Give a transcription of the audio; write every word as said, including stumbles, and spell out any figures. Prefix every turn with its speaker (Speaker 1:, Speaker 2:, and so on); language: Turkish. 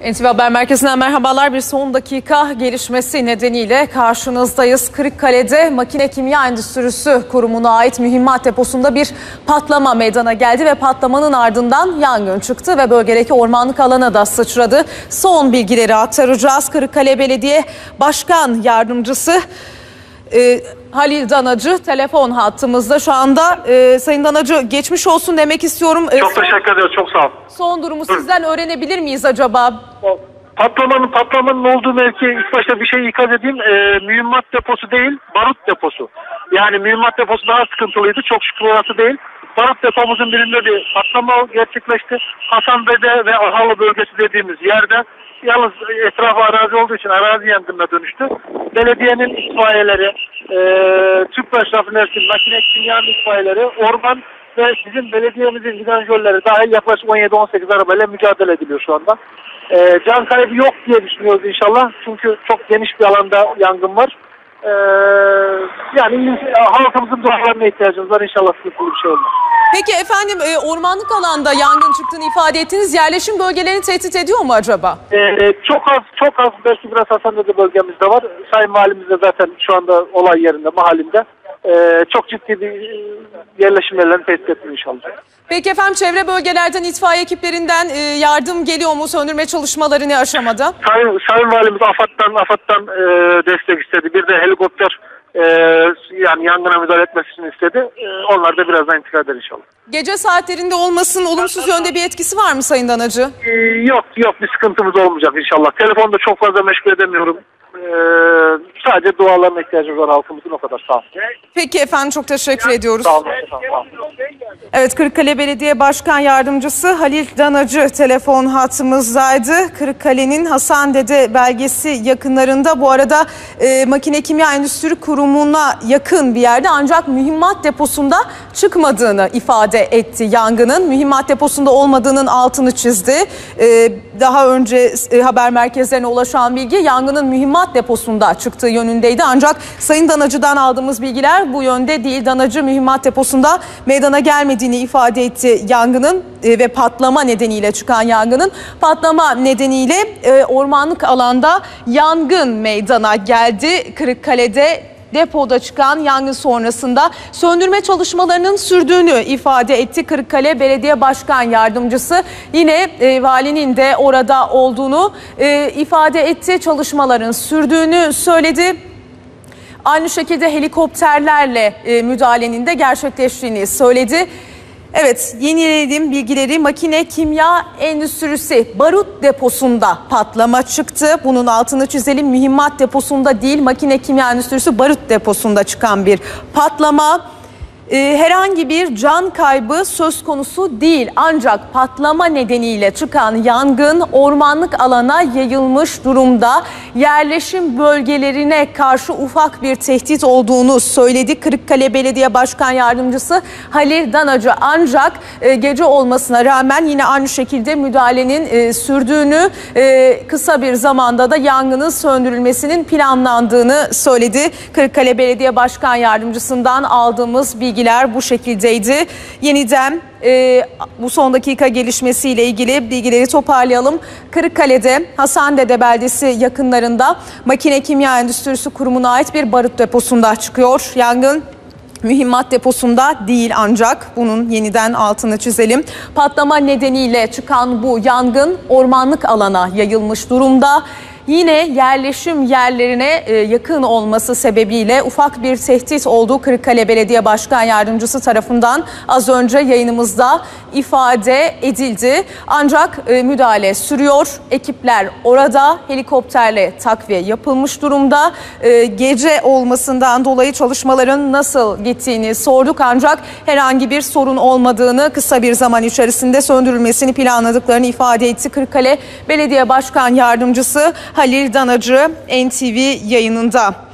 Speaker 1: N T V Haber Merkezi'nden merhabalar. Bir son dakika gelişmesi nedeniyle karşınızdayız. Kırıkkale'de Makine Kimya Endüstrisi Kurumu'na ait mühimmat deposunda bir patlama meydana geldi ve patlamanın ardından yangın çıktı ve bölgedeki ormanlık alana da sıçradı. Son bilgileri aktaracağız. Kırıkkale Belediye Başkan Yardımcısı e, Halil Danacı telefon hattımızda şu anda. E, Sayın Danacı, geçmiş olsun demek istiyorum. E,
Speaker 2: çok teşekkür ederim, çok sağ olun.
Speaker 1: Son durumu sizden öğrenebilir miyiz acaba?
Speaker 2: Patlamanın patlamanın olduğu mevki, ilk başta bir şey ikaz edeyim. E, mühimmat deposu değil, barut deposu. Yani mühimmat deposu daha sıkıntılıydı. Çok şükür orası değil. Barut depomuzun birinde bir patlama gerçekleşti. Hasanbede ve Ahalı bölgesi dediğimiz yerde. Yalnız etrafı arazi olduğu için arazi yangınına dönüştü. Belediyenin itfaiyeleri, e, Tüpraş Rafinerisi, Makine Kimya itfaiyeleri, orman ve bizim belediyemizin vidanjörleri dahil yaklaşık on yedi on sekiz arabayla mücadele ediliyor şu anda. E, can kaybı yok diye düşünüyoruz inşallah. Çünkü çok geniş bir alanda yangın var. E, yani halkımızın dualarına ihtiyacımız var. İnşallah sıkıntılı bir şey olmaz.
Speaker 1: Peki efendim, e, ormanlık alanda yangın çıktığını ifade ettiniz. Yerleşim bölgelerini tehdit ediyor mu acaba?
Speaker 2: Ee, çok az, çok az belki biraz Hasanbede bölgemizde var. Sayın Valimiz de zaten şu anda olay yerinde, mahallinde. Ee, çok ciddi bir yerleşim yerlerini tehdit etmiyor inşallah.
Speaker 1: Peki efendim, çevre bölgelerden, itfaiye ekiplerinden e, yardım geliyor mu? Söndürme çalışmaları ne aşamada?
Speaker 2: Sayın, Sayın Valimiz AFAD'dan, AFAD'dan e, destek istedi. Bir de helikopter e, yani yangına müdahale etmesini istedi. E, onlar da birazdan intikal eder inşallah.
Speaker 1: Gece saatlerinde olmasının olumsuz yönde bir etkisi var mı Sayın Danacı?
Speaker 2: Ee, yok yok bir sıkıntımız olmayacak inşallah. Telefonda çok fazla meşgul edemiyorum. Ee, sadece dualarına ihtiyacımız var halkımızın, o kadar. Sağ olun.
Speaker 1: Peki efendim, çok teşekkür ediyoruz.
Speaker 2: Sağ olun. Sağ olun.
Speaker 1: Evet, Kırıkkale Belediye Başkan Yardımcısı Halil Danacı telefon hattımızdaydı. Kırıkkale'nin Hasanbede belgesi yakınlarında, bu arada e, Makine Kimya Endüstri Kurumu'na yakın bir yerde, ancak mühimmat deposunda çıkmadığını ifade etti yangının. Mühimmat deposunda olmadığının altını çizdi. E, daha önce e, haber merkezlerine ulaşan bilgi yangının mühimmat deposunda çıktığı yönündeydi. Ancak Sayın Danacı'dan aldığımız bilgiler bu yönde değil. Danacı mühimmat deposunda meydana gelmediğini ifade etti yangının e, ve patlama nedeniyle çıkan yangının. Patlama nedeniyle e, ormanlık alanda yangın meydana geldi. Kırıkkale'de depoda çıkan yangın sonrasında söndürme çalışmalarının sürdüğünü ifade etti Kırıkkale Belediye Başkan Yardımcısı. Yine e, valinin de orada olduğunu e, ifade etti. Çalışmaların sürdüğünü söyledi. Aynı şekilde helikopterlerle e, müdahalenin de gerçekleştiğini söyledi. Evet, yenileyelim bilgileri. Makine Kimya Endüstrisi barut deposunda patlama çıktı. Bunun altını çizelim. Mühimmat deposunda değil, Makine Kimya Endüstrisi barut deposunda çıkan bir patlama. Ee, herhangi bir can kaybı söz konusu değil. Ancak patlama nedeniyle çıkan yangın ormanlık alana yayılmış durumda. Yerleşim bölgelerine karşı ufak bir tehdit olduğunu söyledi Kırıkkale Belediye Başkan Yardımcısı Halil Danacı. Ancak e, gece olmasına rağmen yine aynı şekilde müdahalenin e, sürdüğünü, e, kısa bir zamanda da yangının söndürülmesinin planlandığını söyledi. Kırıkkale Belediye Başkan Yardımcısından aldığımız bilgi bu şekildeydi. Yeniden e, bu son dakika gelişmesiyle ilgili bilgileri toparlayalım. Kırıkkale'de Hasanbede beldesi yakınlarında Makine Kimya Endüstrisi Kurumu'na ait bir barut deposunda çıkıyor yangın. Mühimmat deposunda değil, ancak bunun yeniden altını çizelim. Patlama nedeniyle çıkan bu yangın ormanlık alana yayılmış durumda. Yine yerleşim yerlerine yakın olması sebebiyle ufak bir tehdit olduğu Kırıkkale Belediye Başkan Yardımcısı tarafından az önce yayınımızda ifade edildi. Ancak müdahale sürüyor. Ekipler orada, helikopterle takviye yapılmış durumda. Gece olmasından dolayı çalışmaların nasıl gittiğini sorduk, ancak herhangi bir sorun olmadığını, kısa bir zaman içerisinde söndürülmesini planladıklarını ifade etti Kırıkkale Belediye Başkan Yardımcısı Halil Danacı N T V yayınında.